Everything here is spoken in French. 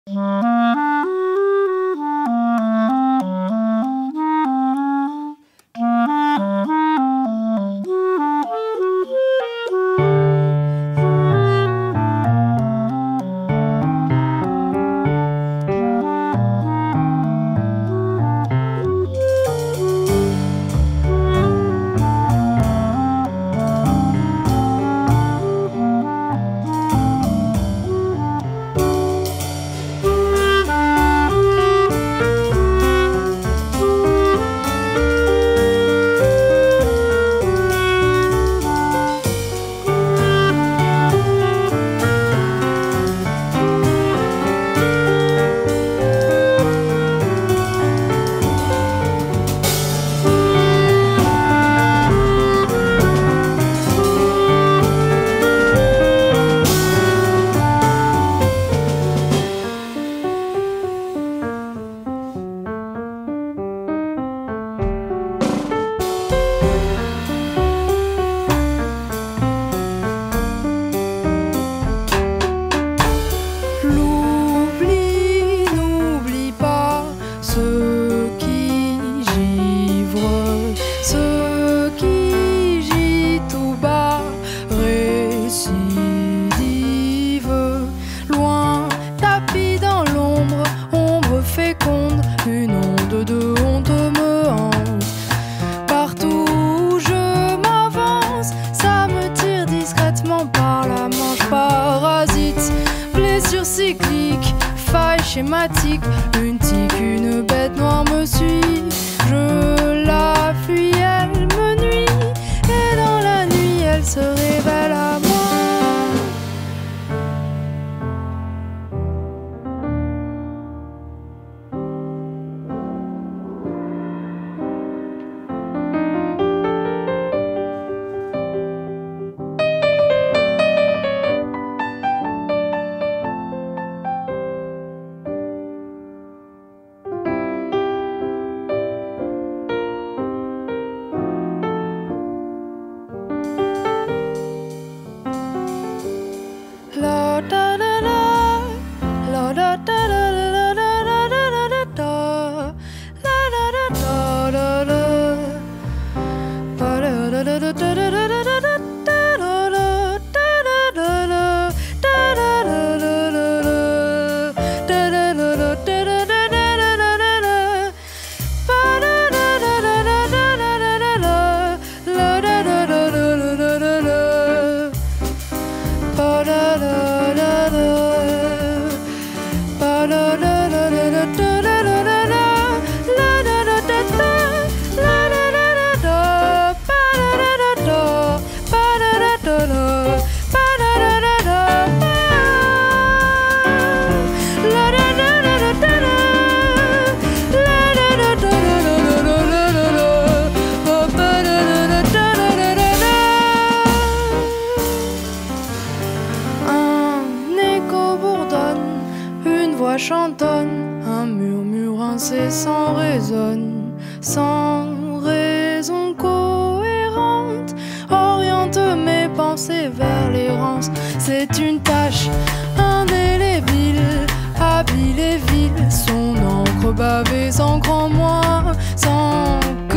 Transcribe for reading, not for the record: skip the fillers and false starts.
Une onde de honte me hante. Partout où je m'avance, ça me tire discrètement par la manche. Parasite, blessure cyclique, faille schématique. Une tique, une bête noire me suit. Je la fuis, elle me nuit. Et dans la nuit, elle se révèle à moi. Chantonne, un murmure incessant résonne, sans raison cohérente, oriente mes pensées vers l'errance. C'est une tâche indélébile, habile et vile, son encre bavée s'ancre en moi, sans